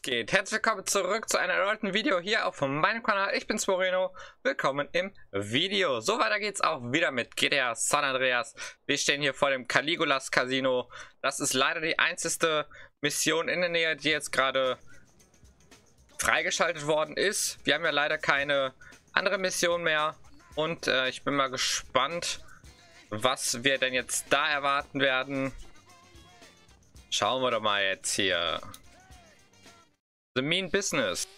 geht? Herzlich willkommen zurück zu einem erneuten Video hier auf meinem Kanal. Ich bin's Moreno. Willkommen im Video. So, weiter geht's auch wieder mit GTA San Andreas. Wir stehen hier vor dem Caligulas Casino. Das ist leider die einzige Mission in der Nähe, die jetzt gerade freigeschaltet worden ist. Wir haben ja leider keine andere Mission mehr. Und ich bin mal gespannt, was wir denn jetzt da erwarten werden. Schauen wir doch mal jetzt hier. The Mean Business.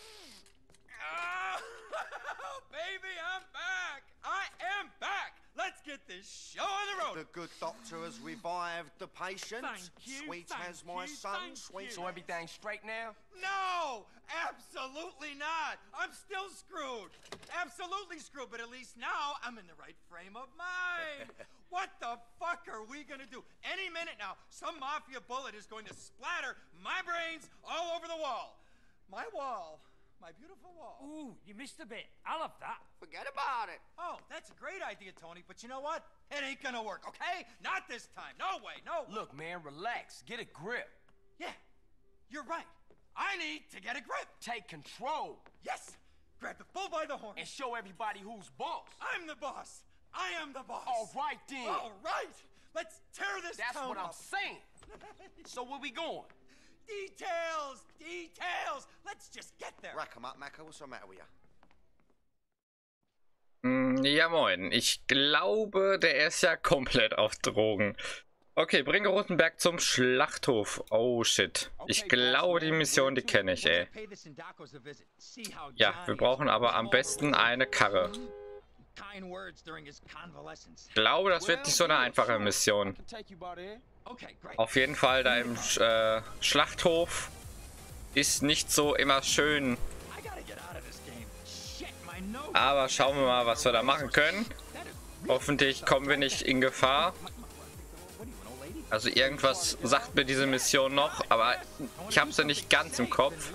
Oh, baby, I'm back. I am back. Let's get this show on the road. The good doctor has revived the patient. Thank you, Sweet thank has my you, son. thank Sweet. you. So everything's straight now? No, absolutely not. I'm still screwed. Absolutely screwed, but at least now I'm in the right frame of mind. What the fuck are we gonna do? Any minute now, some mafia bullet is going to splatter my brains all over the wall. My wall. My beautiful wall. Ooh, you missed a bit. I love that. Forget about it. Oh, that's a great idea, Tony, but you know what? It ain't gonna work, okay? Not this time. No way, no way. Look, man, relax. Get a grip. Yeah, you're right. I need to get a grip. Take control. Yes, grab the bull by the horn. And show everybody who's boss. I'm the boss. I am the boss. All right, then. All right. Let's tear this That's town what I'm up. saying. So where we going? Details, details. Let's just get there. Rack 'em up, Macca. What's the matter with you? Ja moin, ich glaube, der ist ja komplett auf Drogen. Okay, bringe Rotenberg zum Schlachthof. Oh shit. Ich glaube, die Mission, die kenne ich, ey. Ja, wir brauchen aber am besten eine Karre. Ich glaube, das wird nicht so eine einfache Mission. Auf jeden Fall, da im Schlachthof ist nicht so immer schön. Aber schauen wir mal, was wir da machen können. Hoffentlich kommen wir nicht in Gefahr. Also irgendwas sagt mir diese Mission noch, aber ich habe sie nicht ganz im Kopf.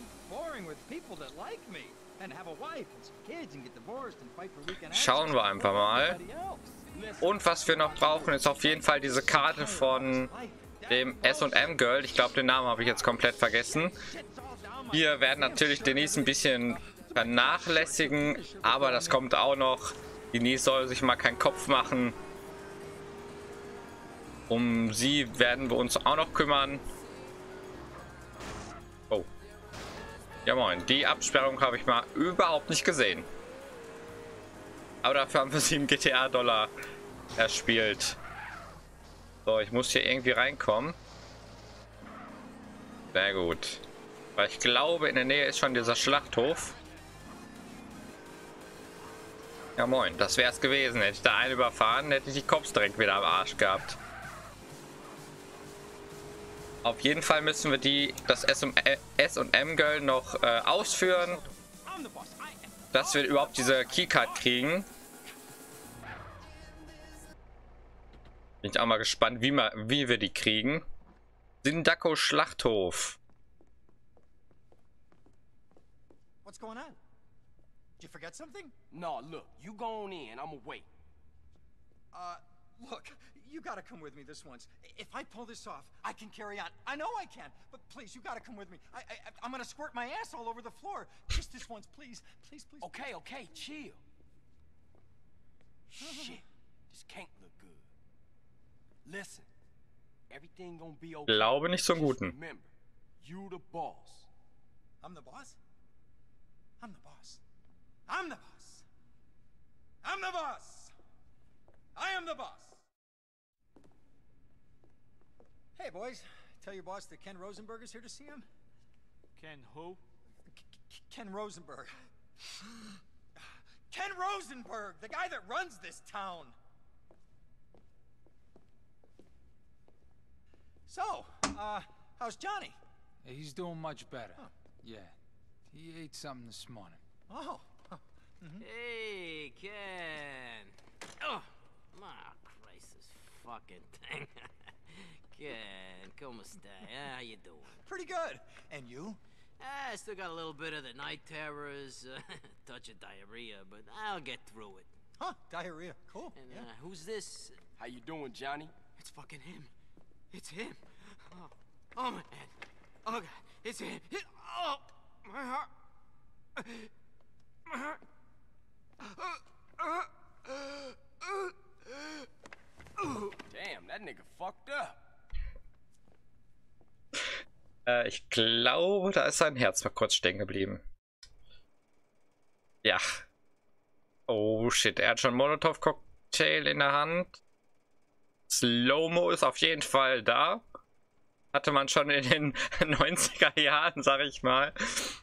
Schauen wir einfach mal. Und was wir noch brauchen, ist auf jeden Fall diese Karte von dem S&M Girl. Ich glaube, den Namen habe ich jetzt komplett vergessen. Wir werden natürlich Denise ein bisschen vernachlässigen, aber das kommt auch noch. Denise soll sich mal keinen Kopf machen. Um sie werden wir uns auch noch kümmern. Oh. Ja moin, die Absperrung habe ich mal überhaupt nicht gesehen. Aber dafür haben wir 7 GTA-Dollar erspielt. So, ich muss hier irgendwie reinkommen. Sehr gut. Weil ich glaube, in der Nähe ist schon dieser Schlachthof. Ja moin, das wäre es gewesen. Hätte ich da einen überfahren, hätte ich die Cops direkt wieder am Arsch gehabt. Auf jeden Fall müssen wir das S&M Girl noch ausführen, dass wir überhaupt diese Keycard kriegen. Bin ich auch mal gespannt, wie wir die kriegen. Sindako Schlachthof. What's going on? Did you forget something? No, look, you go on in. I'ma wait. Look, you gotta come with me this once. If I pull this off, I can carry on. I know I can, but please, you gotta come with me. I'm gonna squirt my ass all over the floor. Just this once, please. Please, please. Okay, okay, chill. Shit, this can't look good. Listen, everything gonna be okay. Glaube nicht so Just guten. remember, you the boss. I'm the boss? I'm the boss. I'm the boss. I'm the boss. I am the boss. Hey, boys. Tell your boss that Ken Rosenberg is here to see him. Ken who? Ken Rosenberg. Ken Rosenberg, the guy that runs this town. So, how's Johnny? He's doing much better. Huh. Yeah. He ate something this morning. Oh. Hey, Ken. Oh, my Christ, this fucking thing. Ken, como esta? How you doing? Pretty good. And you? I still got a little bit of the night terrors, touch of diarrhea, but I'll get through it. Huh, diarrhea. Cool. And Yeah. who's this? How you doing, Johnny? It's fucking him. It's him. Oh, my head. Oh, God. It's oh, my heart. My heart. Damn, that nigga fucked up. Ich glaube, da ist sein Herz mal kurz stehen geblieben. Ja. Oh shit, er hat schon Molotov-Cocktail in der Hand. Slow-Mo ist auf jeden Fall da. Hatte man schon in den 90er Jahren, sag ich mal.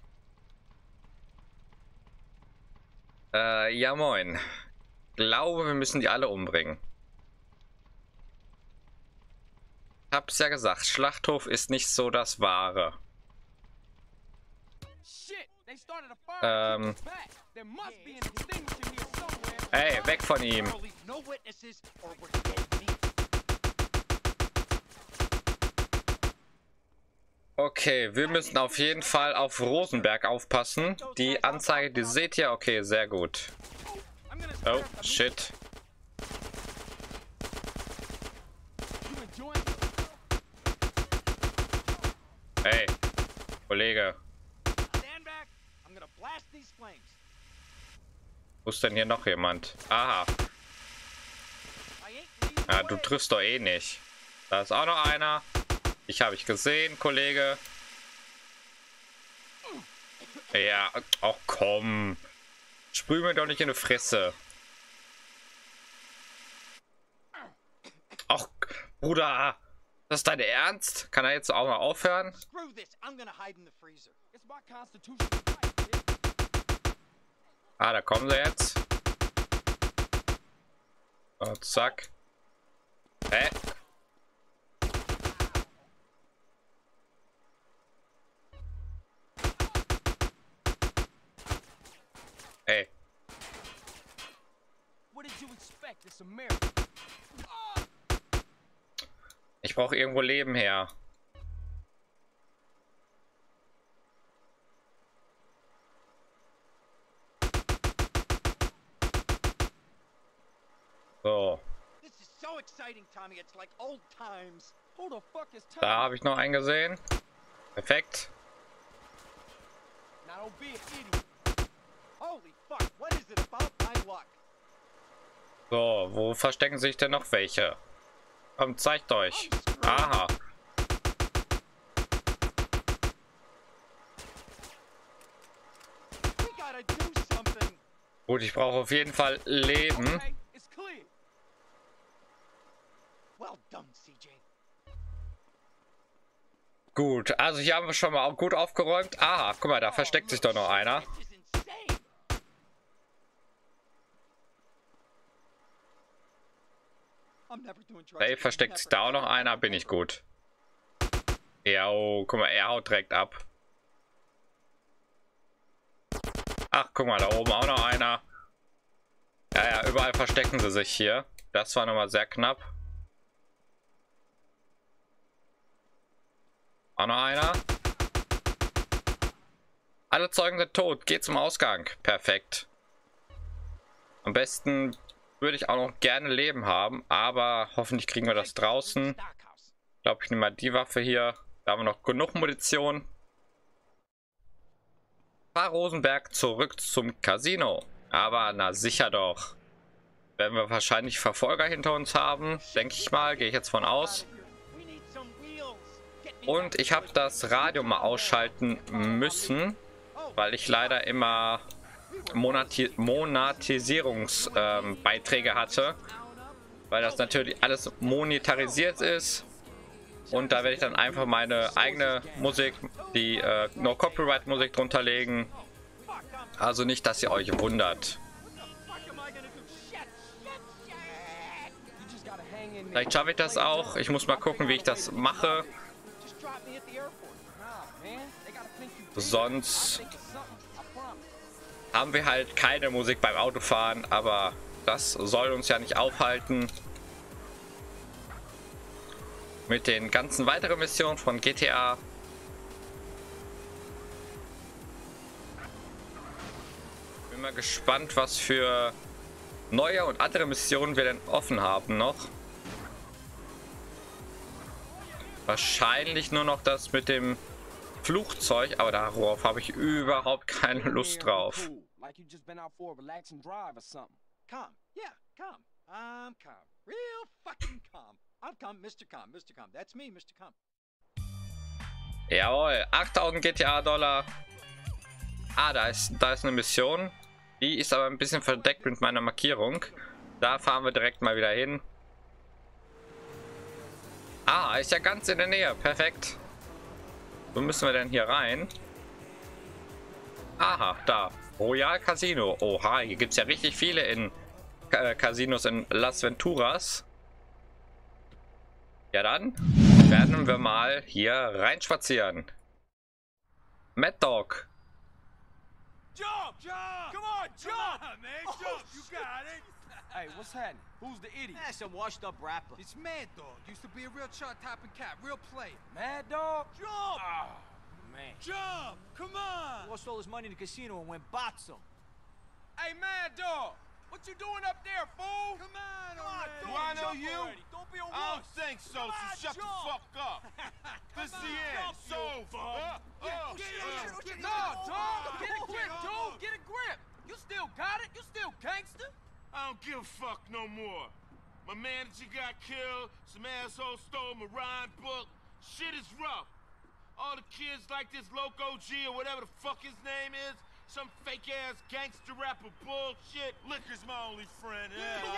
Ja moin. Glaube, wir müssen die alle umbringen. Hab's ja gesagt, Schlachthof ist nicht so das Wahre. Ey, weg von ihm. Okay, wir müssen auf jeden Fall auf Rosenberg aufpassen. Die Anzeige, die seht ihr? Okay, sehr gut. Oh, shit. Hey, Kollege. Wo ist denn hier noch jemand? Aha. Ja, du triffst doch eh nicht. Da ist auch noch einer. Ich habe ich gesehen, Kollege. Ja, ach komm. Sprüh mir doch nicht in die Fresse. Ach, Bruder. Das ist dein Ernst? Kann er jetzt auch mal aufhören? Ah, da kommen sie jetzt. Oh, zack. Hä? Ey. Ich brauche irgendwo Leben her. So. Da habe ich noch einen gesehen. Perfekt. So, wo verstecken sich denn noch welche? Komm, zeigt euch. Aha. Gut, ich brauche auf jeden Fall Leben. Gut, also hier haben wir schon mal gut aufgeräumt. Aha, guck mal, da versteckt sich doch noch einer. Hey, versteckt sich da auch noch einer? Bin ich gut. Ja, oh, guck mal, er haut direkt ab. Ach, guck mal, da oben auch noch einer. Ja, ja, überall verstecken sie sich hier. Das war nochmal sehr knapp. Auch noch einer. Alle Zeugen sind tot. Geht zum Ausgang. Perfekt. Am besten würde ich auch noch gerne Leben haben, aber hoffentlich kriegen wir das draußen. Ich glaube, ich nehme mal die Waffe hier. Da haben wir noch genug Munition. Fahr Rosenberg zurück zum Casino. Aber na sicher doch. Werden wir wahrscheinlich Verfolger hinter uns haben. Denke ich mal. Gehe ich jetzt von aus. Und ich habe das Radio mal ausschalten müssen, weil ich leider immer Monetisierungsbeiträge hatte, weil das natürlich alles monetarisiert ist und da werde ich dann einfach meine eigene Musik, die No Copyright Musik drunter legen, also nicht, dass ihr euch wundert. Vielleicht schaffe ich das auch, ich muss mal gucken, wie ich das mache, sonst haben wir halt keine Musik beim Autofahren, aber das soll uns ja nicht aufhalten. Mit den ganzen weiteren Missionen von GTA. Bin mal gespannt, was für neue und andere Missionen wir denn offen haben noch. Wahrscheinlich nur noch das mit dem Flugzeug, aber darauf habe ich überhaupt keine Lust drauf. Like you just been out for a relaxing drive or something. Calm. Yeah, calm. I'm calm. Real fucking calm. I'm calm, Mr. Calm. Mr. Calm. That's me, Mr. Calm. Jawohl, 8000 GTA-Dollar. Ah, da ist eine Mission. Die ist aber ein bisschen verdeckt mit meiner Markierung. Da fahren wir direkt mal wieder hin. Ah, ist ja ganz in der Nähe. Perfekt. Wo müssen wir denn hier rein? Aha, da. Royal Casino. Oha, hier gibt es ja richtig viele in Casinos in Las Venturas. Ja, dann werden wir mal hier reinspazieren. Mad Dog. Jump! Jump! Come on, jump! Come on, man, jump! You got it! Hey, what's happening? Who's the idiot? That's a washed-up rapper. It's Mad Dog. Used to be a real chart-topping cat, real player. Mad Dog? Jump! Oh, man. Jump! Come on! Lost all his money in the casino and went boxing. Hey, Mad Dog! What you doing up there, fool? Come on, Do I know jump you? already. Don't be a I don't wuss. think so, Come on, so shut jump. the fuck up. This is the end. jump, So, you bum. No, dog! Get a grip, dude! Get a grip! You still got it? You still gangster? I don't give a fuck no more. My manager got killed, some asshole stole my rhyme book. Shit is rough. All the kids like this Loco G or whatever the fuck his name is, some fake ass gangster rapper bullshit. Liquor's my only friend.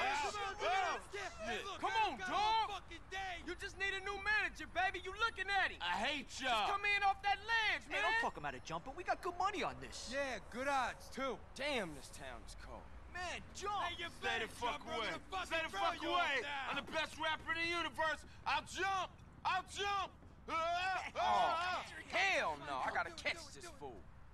Come on, dog! You just need a new manager, baby. You looking at him. I hate Just y'all. come in off that ledge, Hey, man. don't talk him out of jumping. We got good money on this. Yeah, good odds, too. Damn, this town is cold. Man, jump! Hey, you Stay better the fuck jump, or I'm away. gonna fucking Stay the throw fuck you away. off down. I'm the best rapper in the universe. I'll jump. I'll jump. Oh, hell no. I gotta catch this fool.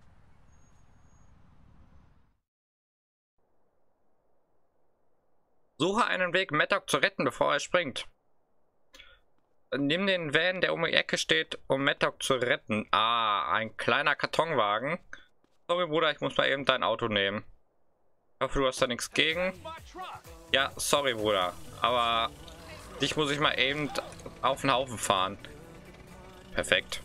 Suche einen Weg, Mad Dog zu retten, bevor er springt. Nimm den Van, der um die Ecke steht, um Mad Dog zu retten. Ah, ein kleiner Kartonwagen. Sorry, Bruder, ich muss mal eben dein Auto nehmen. Ich hoffe, du hast da nichts gegen. Ja, sorry, Bruder. Aber dich muss ich mal eben auf den Haufen fahren. Perfekt.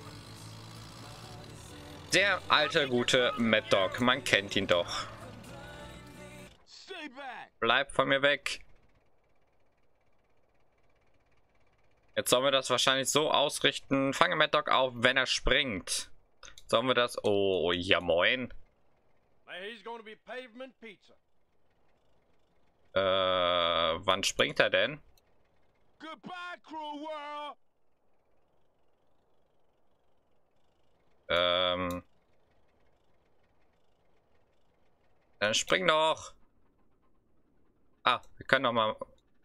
Der alte, gute Mad Dog. Man kennt ihn doch. Stay back. Bleib von mir weg. Jetzt sollen wir das wahrscheinlich so ausrichten. Fange Mad Dog auf, wenn er springt. Sollen wir das... Oh, ja moin. He's gonna be pavement pizza. Wann springt er denn? Goodbye, Crew World. Dann spring doch. Ah, wir können noch mal...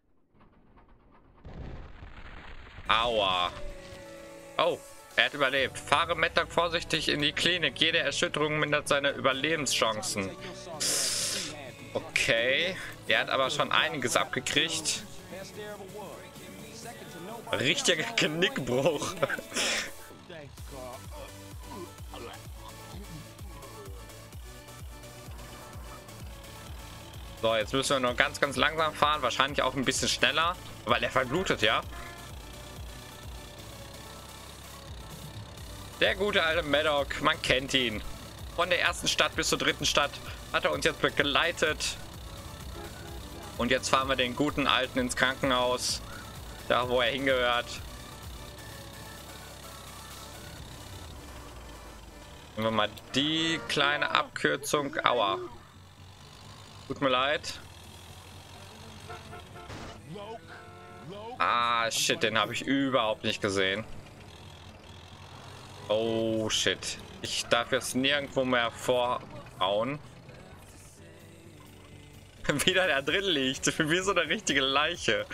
Aua. Oh, er hat überlebt. Fahre Mad Dog vorsichtig in die Klinik. Jede Erschütterung mindert seine Überlebenschancen. Okay. Er hat aber schon einiges abgekriegt. Richtiger Genickbruch. So, jetzt müssen wir nur ganz, ganz langsam fahren. Wahrscheinlich auch ein bisschen schneller, weil er verblutet, ja. Der gute alte Mad Dog, man kennt ihn. Von der ersten Stadt bis zur dritten Stadt hat er uns jetzt begleitet. Und jetzt fahren wir den guten Alten ins Krankenhaus. Da, wo er hingehört. Nehmen wir mal die kleine Abkürzung. Aua. Tut mir leid. Ah, shit, den habe ich überhaupt nicht gesehen. Oh, shit. Ich darf jetzt nirgendwo mehr vorhauen. Wieder da drin liegt. Wie so eine richtige Leiche.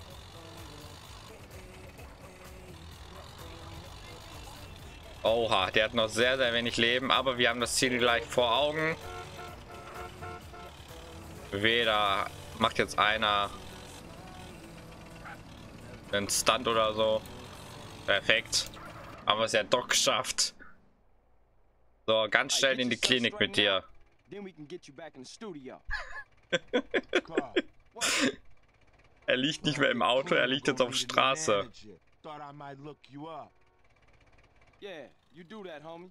Oha, der hat noch sehr, sehr wenig Leben. Aber wir haben das Ziel gleich vor Augen. Weder macht jetzt einer einen Stunt oder so. Perfekt. Haben wir es ja doch geschafft. So, ganz schnell in die Klinik mit dir. Er liegt nicht mehr im Auto, er liegt jetzt auf der Straße. Yeah, you do that, homie.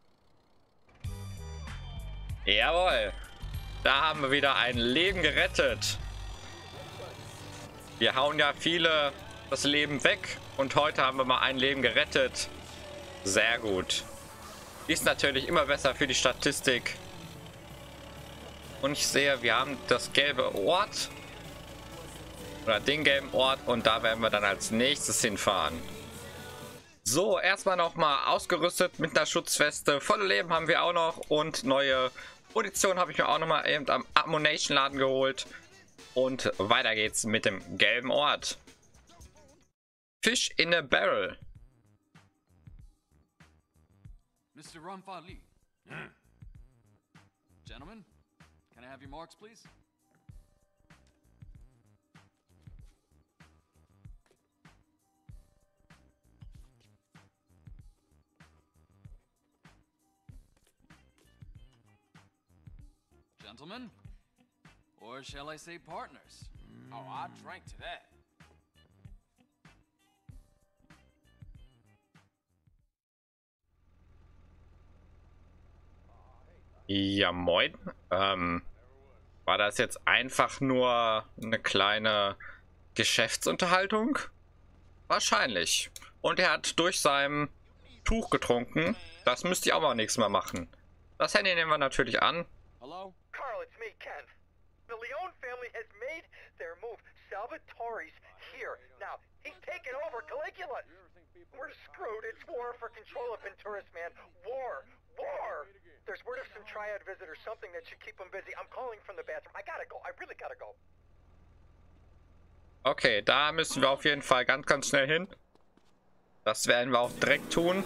Jawohl. Da haben wir wieder ein Leben gerettet. Wir hauen ja viele das Leben weg. Und heute haben wir mal ein Leben gerettet. Sehr gut. Ist natürlich immer besser für die Statistik. Und ich sehe, wir haben das gelbe Ort. Oder den gelben Ort. Und da werden wir dann als nächstes hinfahren. So, erstmal nochmal ausgerüstet mit einer Schutzweste. Volle Leben haben wir auch noch. Und neue Munition habe ich mir auch nochmal eben am Ammunition-Laden geholt. Und weiter geht's mit dem gelben Ort. Fish in a barrel. Mr. Ramfali. Gentlemen, can I have your marks, please? Gentlemen, or shall I say partners? Oh, I drank to that. Ja, moin. War das jetzt einfach nur eine kleine Geschäftsunterhaltung? Wahrscheinlich. Und er hat durch sein Tuch getrunken. Das müsste ich auch mal nächstes Mal machen. Das Handy nehmen wir natürlich an. Hello? Carl, it's me, Ken. The Leone family has made their move. Salvatore's here. Now, he's taken over Caligula. We're screwed. It's war for control of Venturis, man. War. War! There's word of some triad visit or something that should keep them busy. I'm calling from the bathroom. I gotta go. I really gotta go. Okay, da müssen wir auf jeden Fall ganz, ganz schnell hin. Das werden wir auch direkt tun.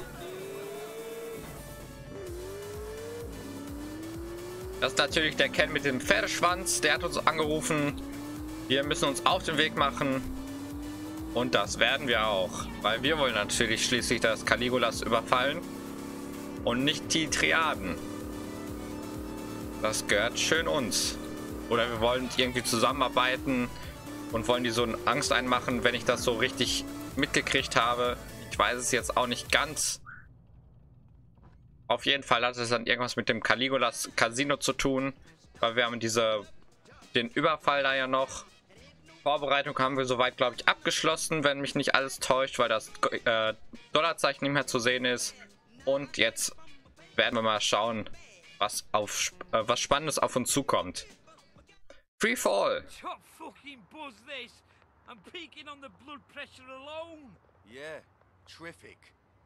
Das ist natürlich der Ken mit dem Pferdeschwanz. Der hat uns angerufen. Wir müssen uns auf den Weg machen. Und das werden wir auch. Weil wir wollen natürlich schließlich das Caligulas überfallen. Und nicht die Triaden. Das gehört schön uns. Oder wir wollen irgendwie zusammenarbeiten und wollen die so eine Angst einmachen, wenn ich das so richtig mitgekriegt habe. Ich weiß es jetzt auch nicht ganz. Auf jeden Fall hat es dann irgendwas mit dem Caligulas Casino zu tun. Weil wir haben den Überfall da ja noch. Vorbereitung haben wir soweit, glaube ich, abgeschlossen, wenn mich nicht alles täuscht, weil das Dollarzeichen nicht mehr zu sehen ist. Und jetzt werden wir mal schauen, was Spannendes auf uns zukommt. Free Fall. Top fucking buzz this. I'm peaking on the blood pressure alone. Yeah, terrific.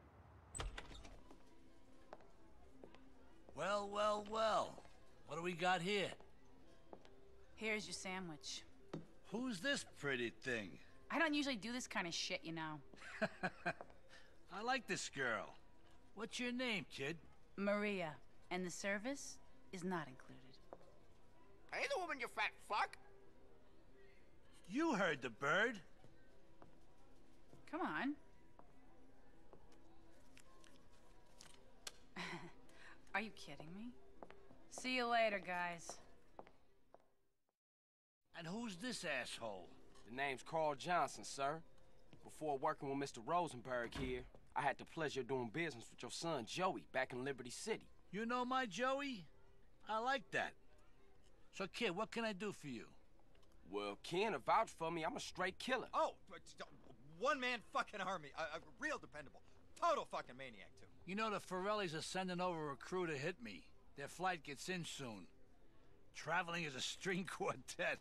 Well, well, well. What do we got here? Here's your sandwich. Who's this pretty thing? I don't usually do this kind of shit, you know. I like this girl. What's your name, kid? Maria. And the service is not included. Hey, the woman, you fat fuck. You heard the bird. Come on. Are you kidding me? See you later, guys. And who's this asshole? The name's Carl Johnson, sir. Before working with Mr. Rosenberg here, I had the pleasure of doing business with your son, Joey, back in Liberty City. You know my Joey? I like that. So, kid, what can I do for you? Well, Ken, vouch for me, I'm a straight killer. Oh, one-man fucking army. Real dependable. Total fucking maniac, too. You know the Forellis are sending over a crew to hit me. Their flight gets in soon. Traveling as a string quartet.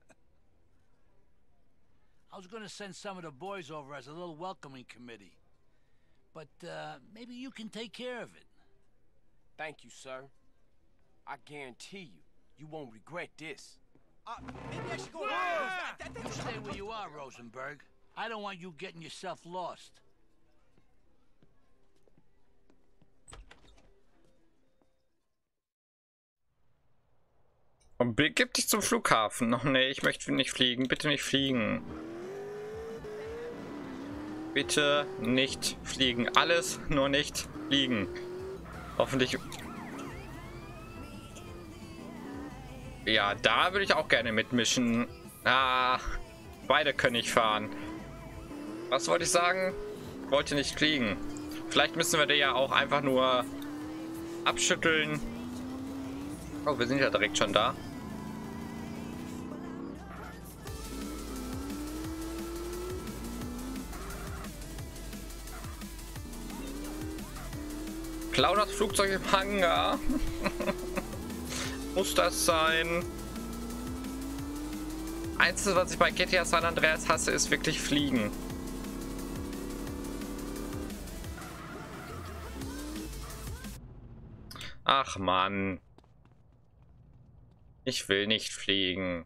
I was gonna send some of the boys over as a little welcoming committee. But, maybe you can take care of it. Thank you, sir. I guarantee you won't regret this. Maybe I should go You stay where you are, Rosenberg. I don't want you getting yourself lost. Und begib dich zum Flughafen. Oh nee, ich möchte nicht fliegen. Bitte nicht fliegen. Bitte nicht fliegen. Alles, nur nicht fliegen. Hoffentlich. Ja, da würde ich auch gerne mitmischen. Ah, beide können nicht fahren. Was wollte ich sagen? Wollte nicht fliegen. Vielleicht müssen wir die ja auch einfach nur abschütteln. Oh, wir sind ja direkt schon da. Klau das Flugzeug im Hangar. Muss das sein? Einzige, was ich bei GTA San Andreas hasse, ist wirklich Fliegen. Ach Mann. Ich will nicht fliegen.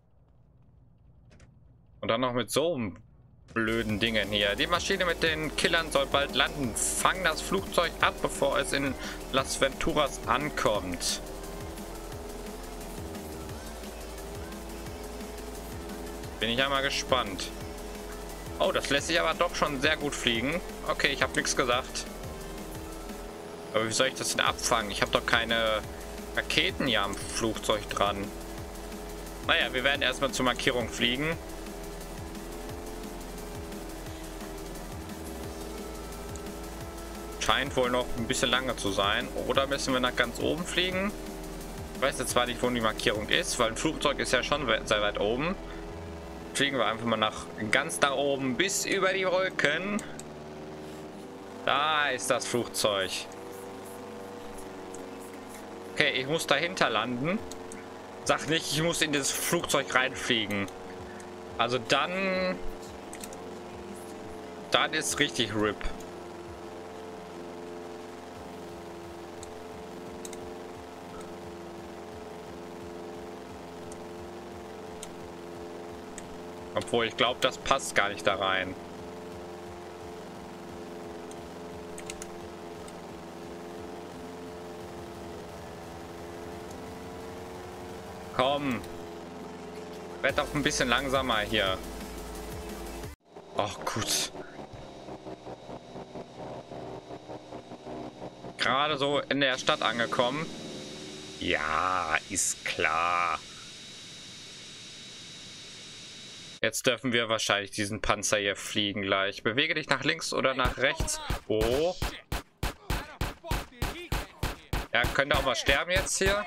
Und dann noch mit so einem blöden Dingen hier. Die Maschine mit den Killern soll bald landen. Fang das Flugzeug ab, bevor es in Las Venturas ankommt. Bin ich einmal gespannt. Oh, das lässt sich aber doch schon sehr gut fliegen. Okay, ich habe nichts gesagt. Aber wie soll ich das denn abfangen? Ich habe doch keine Raketen hier am Flugzeug dran. Naja, wir werden erstmal zur Markierung fliegen. Scheint wohl noch ein bisschen lange zu sein. Oder müssen wir nach ganz oben fliegen? Ich weiß jetzt zwar nicht, wo die Markierung ist, weil ein Flugzeug ist ja schon sehr weit oben. Fliegen wir einfach mal ganz nach oben bis über die Wolken. Da ist das Flugzeug. Okay, ich muss dahinter landen. Sag nicht, ich muss in das Flugzeug reinfliegen. Also dann ist richtig RIP. Obwohl, ich glaube, das passt gar nicht da rein. Komm. Werd doch ein bisschen langsamer hier. Ach, gut. Gerade so in der Stadt angekommen. Ja, ist klar. Jetzt dürfen wir wahrscheinlich diesen Panzer hier fliegen gleich. Bewege dich nach links oder nach rechts. Oh. Ja, könnte auch mal sterben jetzt hier.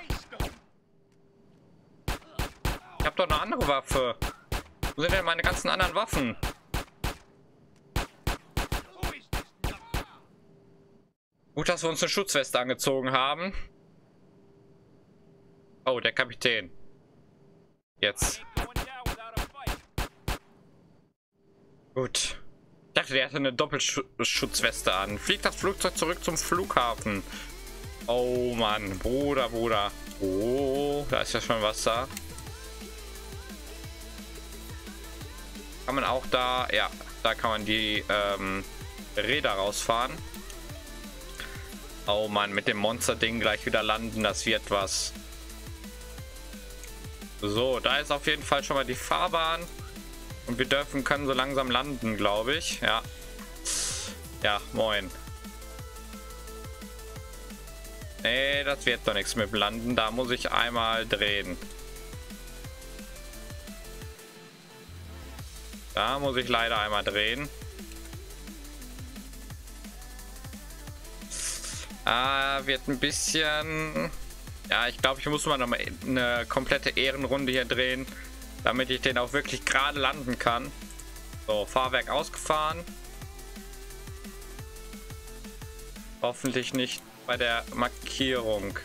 Ich habe doch eine andere Waffe. Wo sind denn meine ganzen anderen Waffen? Gut, dass wir uns eine Schutzweste angezogen haben. Oh, der Kapitän. Jetzt. Gut. Ich dachte, der hatte eine Doppelschutzweste an. Fliegt das Flugzeug zurück zum Flughafen. Oh Mann, Bruder. Oh, da ist ja schon was da. Kann man auch da, ja, da kann man die Räder rausfahren. Oh Mann, mit dem Monster-Ding gleich wieder landen, das wird was. So, da ist auf jeden Fall schon mal die Fahrbahn. Und wir können so langsam landen, glaube ich. Ja. Ja, moin. Nee, das wird doch nichts mit dem Landen. Da muss ich einmal drehen. Da muss ich leider einmal drehen. Wird ein bisschen... Ja, ich glaube, ich muss mal noch mal eine komplette Ehrenrunde hier drehen, damit ich den auch wirklich gerade landen kann. So, Fahrwerk ausgefahren. Hoffentlich nicht bei der Markierung.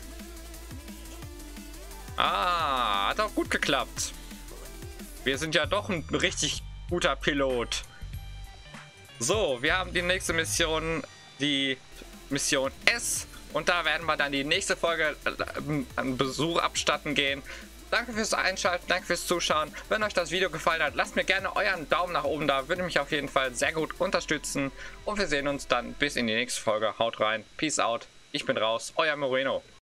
Hat auch gut geklappt. Wir sind ja doch ein richtig guter Pilot. So, wir haben die nächste Mission, die Mission S. Und da werden wir dann die nächste Folge einen Besuch abstatten gehen. Danke fürs Einschalten, danke fürs Zuschauen. Wenn euch das Video gefallen hat, lasst mir gerne euren Daumen nach oben da. Würde mich auf jeden Fall sehr gut unterstützen. Und wir sehen uns dann bis in die nächste Folge. Haut rein. Peace out. Ich bin raus. Euer Moreno.